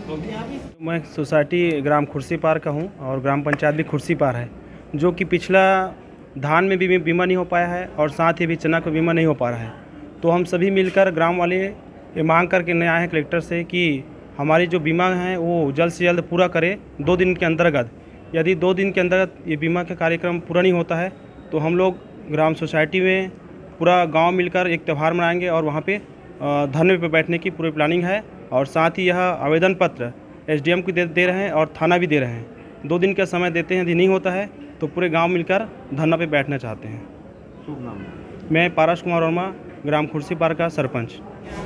मैं सोसाइटी ग्राम खुर्सीपार का हूँ और ग्राम पंचायत भी खुर्सीपार है, जो कि पिछला धान में भी बीमा नहीं हो पाया है और साथ ही भी चना का बीमा नहीं हो पा रहा है। तो हम सभी मिलकर ग्राम वाले ये मांग करके नए आए हैं कलेक्टर से कि हमारी जो बीमा है वो जल्द से जल्द पूरा करे 2 दिन के अंतर्गत। यदि 2 दिन के अंतर्गत ये बीमा का कार्यक्रम पूरा नहीं होता है तो हम लोग ग्राम सोसाइटी में पूरा गाँव मिलकर एक त्यौहार मनाएंगे और वहाँ पे धरने पे बैठने की पूरी प्लानिंग है। और साथ ही यह आवेदन पत्र एसडीएम को दे रहे हैं और थाना भी दे रहे हैं। 2 दिन का समय देते हैं, यदि नहीं होता है तो पूरे गांव मिलकर धरना पे बैठना चाहते हैं। शुभ नाम। मैं पारस कुमार वर्मा, ग्राम खुर्सीपार का सरपंच।